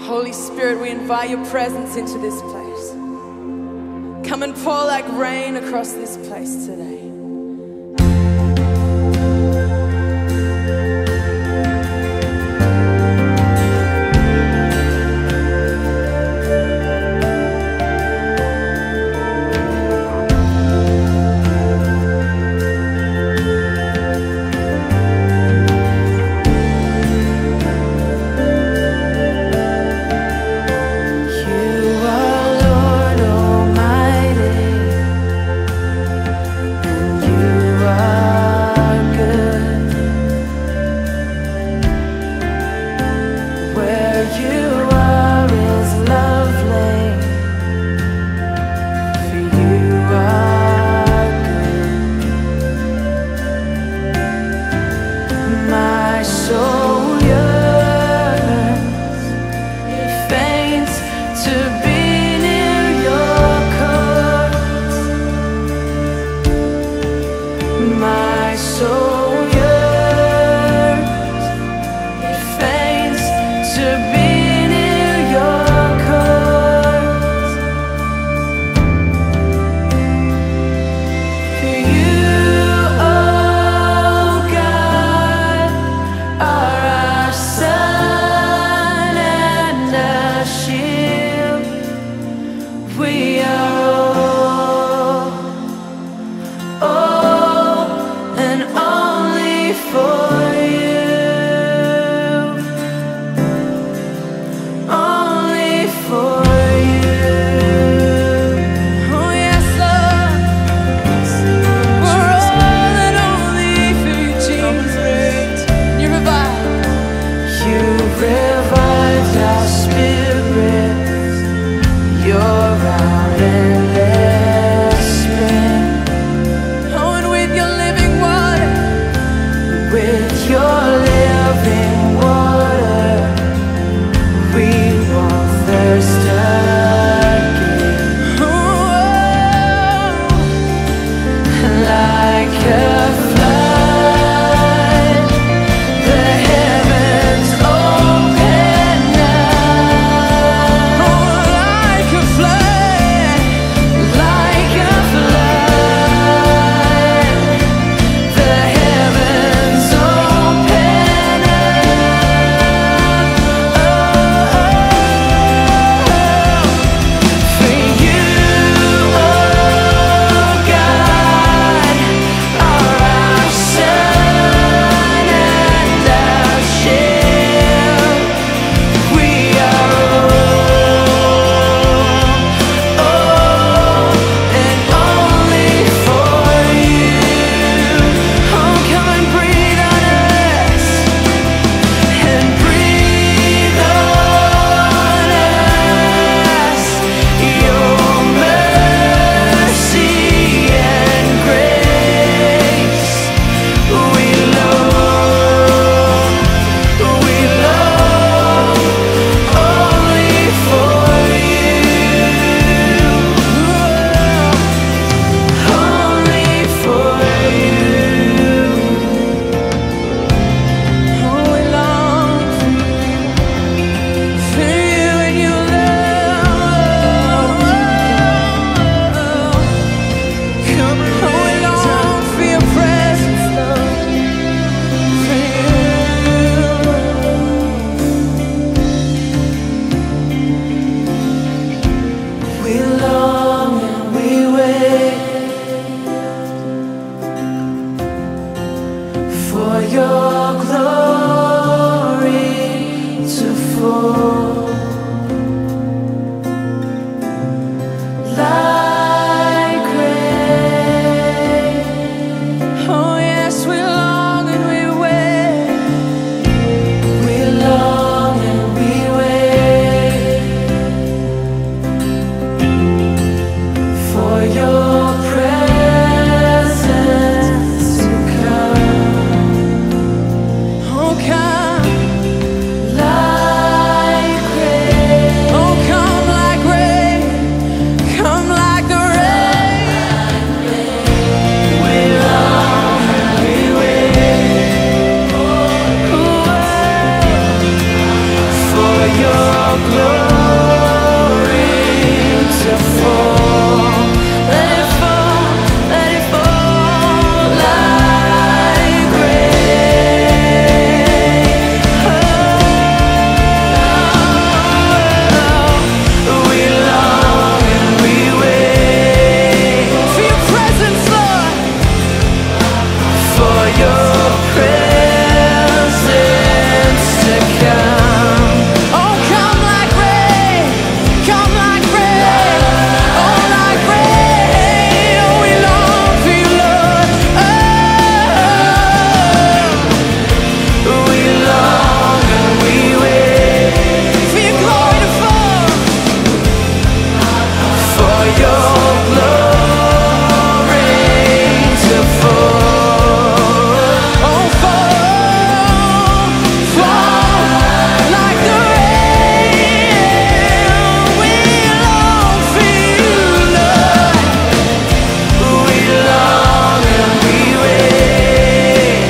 Holy Spirit, we invite your presence into this place. Come and pour like rain across this place today. The heavens open. glory to fall. Let it fall like rain. Oh, we long and we wait for your presence, Lord, for your presence to come. Oh, come like rain, come like rain, oh, like rain. Oh, we long for you, Lord. Oh, we long and we wait for your glory to fall, for your glory to fall. Oh, fall like the rain. We long for you, Lord. We long and we wait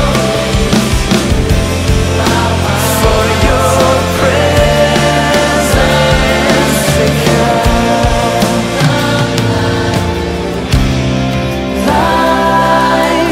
for your presence to come like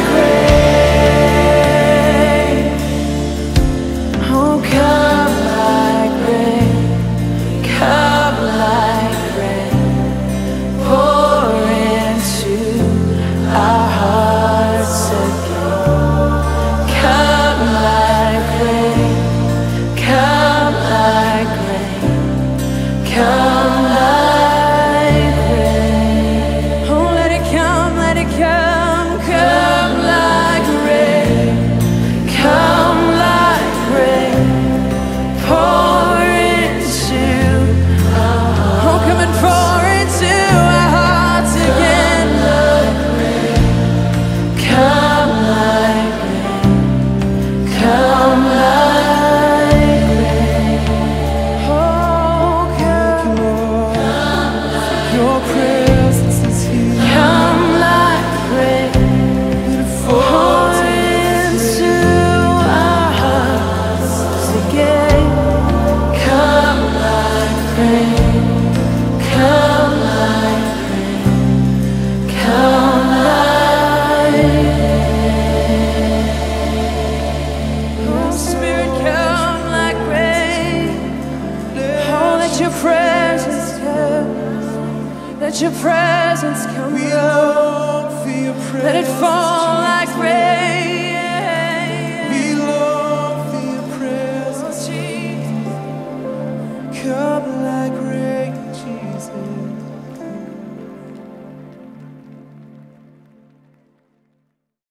rain. Oh, come like rain, come like rain, pour into our hearts again. Come like rain, come like rain, come like rain. Oh, let it come like rain, come like rain, pour into oh, come and pour into our hearts again. Come like rain, come like rain. Oh, come, your presence is here. Come like rain, pour into our hearts again. Come like rain, come like rain, come like rain. Oh, Spirit, come like rain. Oh, let your presence come. Let your presence come. We long for your presence. Let it fall like rain. We long for your presence. Oh, Jesus. Come.